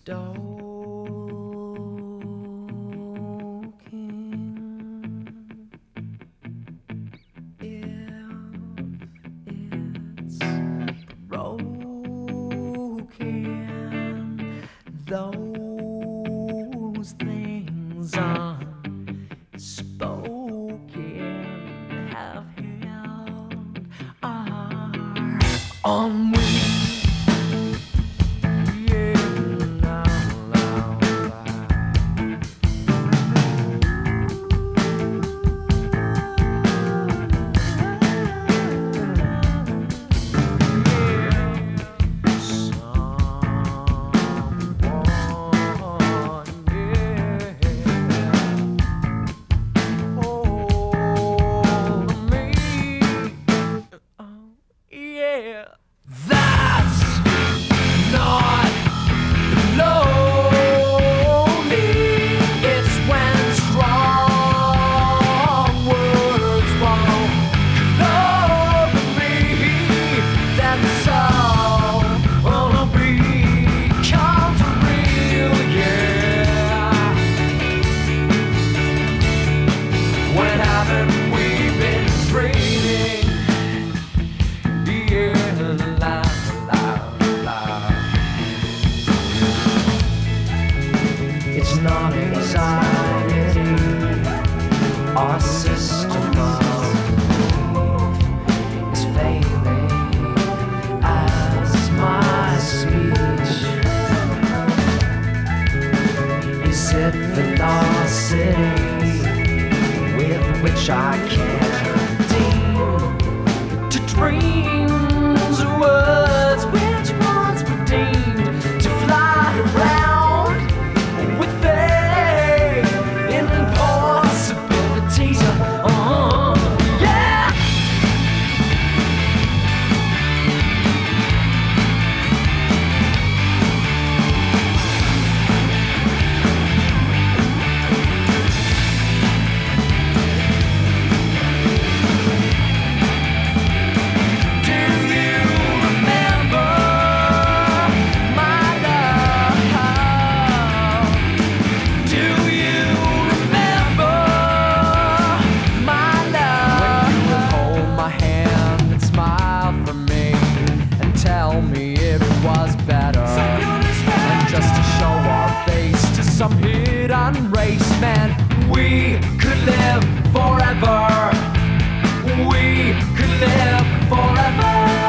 Those things unspoken have held our on we. Our system of belief is failing, as is my speech. Is it velocity with which I can deem to dreams or words which once were deemed to fly around with faith in impossibilities? Yeah! Some hidden race, man. We could live forever. We could live forever.